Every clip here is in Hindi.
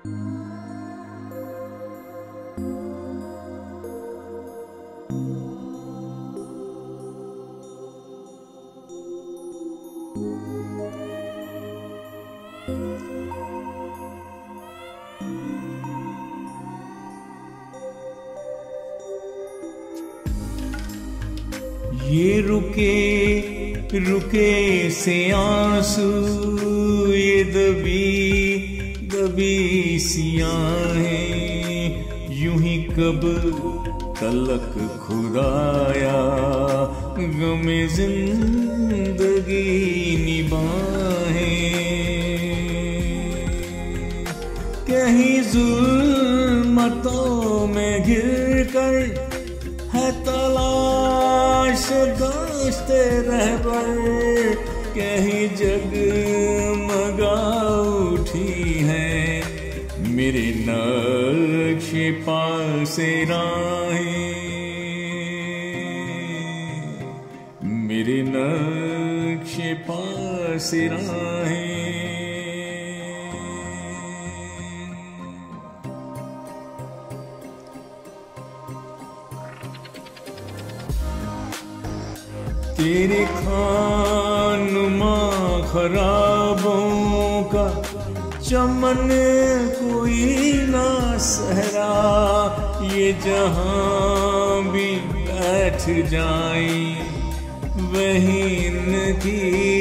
ये रुके रुके से आंसू, ये दबी दबी सियां हैं, यूं ही कब तलक खुदाया गमे जिंदगी निभाएं। कहीं जुल्मतों में घिर कर है तलाश दोस्ते रहबर, कहीं जगमगा उठी है मेरे नक्शे पासे राहें, मेरे नक्शे पासे राहें। तेरे खानुमा खराबों का चमन कोई ना सहरा, ये जहां भी बैठ जाए वहीं इनकी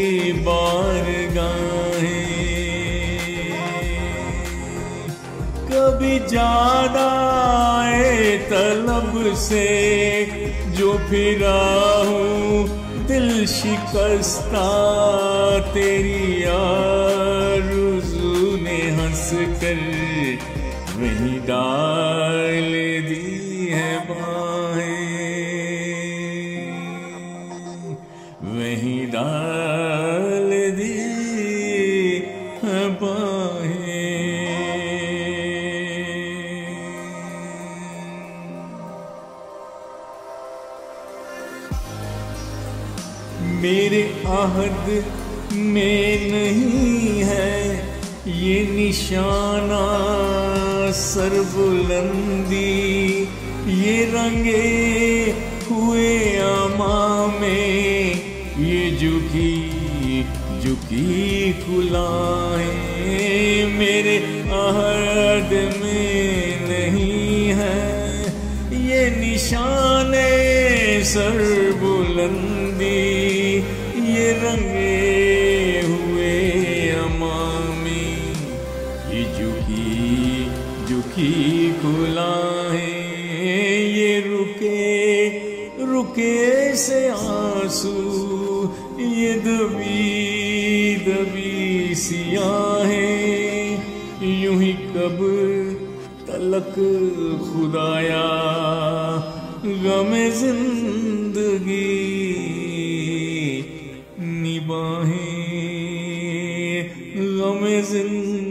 बारगाहें। कभी ज्यादा आए तलब से जो फिरा हूँ दिल शिकस्ता, तेरी आरज़ू ने हंस कर वहीं डाल दी है बाहें, वहीं डाल दी है बाहें। मेरे आहद में नहीं है ये निशाना सरबुलंदी, ये रंगे हुए आमा में ये झुकी झुकी कुलाएं। मेरे आहद में नहीं है ये निशाने सरबुलंदी, ये रंगे हुए अमामी, ये झुकी झुकी खुलाएं। ये रुके रुके से आंसू, ये दबी दबी सियाहें, यूं ही कब तलक खुदाया गमे जिंदगी निभाएं, गमे जिंदगी